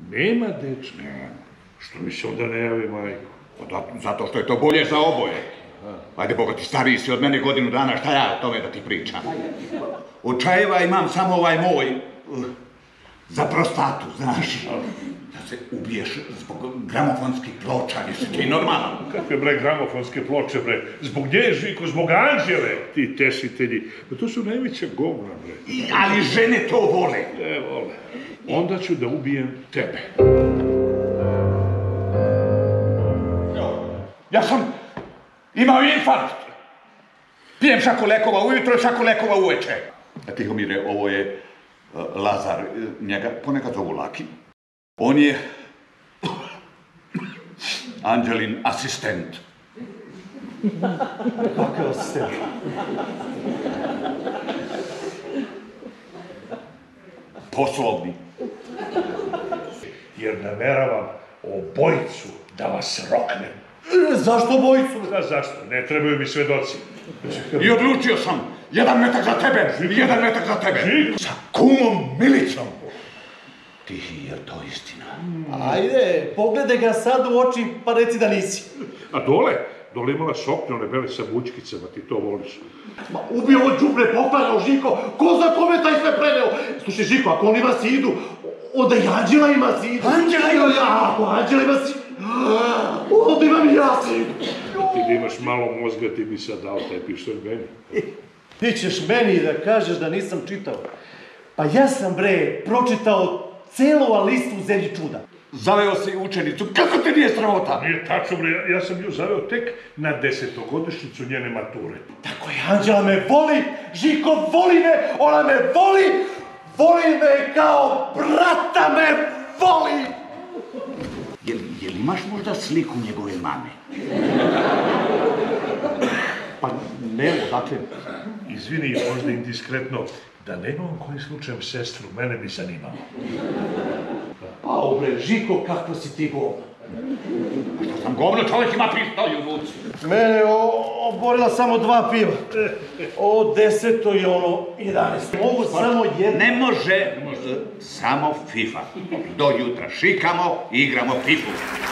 Nema, deč? Nema. Što mi se onda ne javi majko? Zato što je to bolje za oboje. Ajde, Boga ti, stariji si od mene godinu dana, šta ja o tome da ti pričam? Od čajeva imam samo ovaj moj, za prostatu, znaš. Da se ubiješ zbog gramofonskih ploča, jesi ti normalan? Kakve bre gramofonske ploče, bre? Zbog nje je, Žiko, zbog Anđele, ti tesitelji. To su najveća govna, bre. Ali žene to vole. Ne vole. Onda ću da ubijem tebe. Ja sam imao infarkt. Pijem šaku lekova ujutro i šaku lekova uveče. Tihomire, ovo je Lazar, njega ponekad zovu Laki. On je Anđelin asistent. Kakav asistent? Poslovni. Jer nameravam obojicu da vas roknem. Zašto obojicu? Zašto? Ne trebaju mi svedoci. I odlučio sam, 1 metak za tebe, 1 metak za tebe. Sa kumom Milicom. Tihi, jer to istina. Ajde, pogledaj ga sad u oči pa reci da nisi. A dole? Dole imala soknjone bele sa bućkicama, ti to voliš. Ma ubio ovo đubre, poparao, Žiko, ko zna kome taj sve preneo? Slušaj, Žiko, ako on ima sidu, onda i Anđela ima sidu. Anđela ima sidu? Ako Anđela ima sidu, onda imam i ja sidu. Ti da imaš malo mozga, ti bi sad dao taj pištolj meni. Ti ćeš meni da kažeš da nisam čitao. Pa ja sam, bre, pročitao celu Alisu u zemlji čuda. Zaveo si učenicu, kako te nije sramota? Nije tačno, bre, ja sam ju zaveo tek na 10-godišnjicu njene mature. Tako je, Anđela me voli, Žiko voli me, ona me voli me kao brata me voli. Jel imaš možda sliku njegove mame? Pa nemo, dakle. Izvini, možda indiskretno, da nemam kojim slučajem sestru, mene bi zanimalo. Pa, bre, Žiko, kakva si ti govna. A što sam govno, čovjek ima pištolj u ruci. Mene oborila samo 2 piva. O 10. i ono 11. Mogu samo jedno. Ne može, samo FIFA. Do jutra šikamo i igramo FIFA.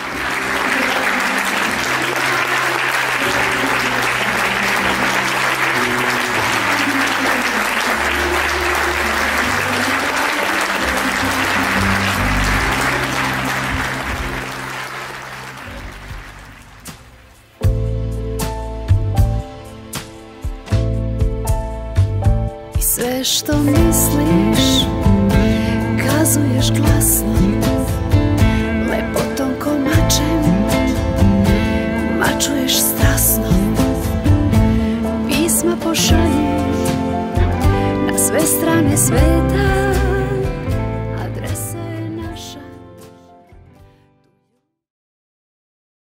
Sve što misliš, kazuješ glasno, lepotom ko mačem, mačuješ strasno. Pisma pošalji na sve strane sveta,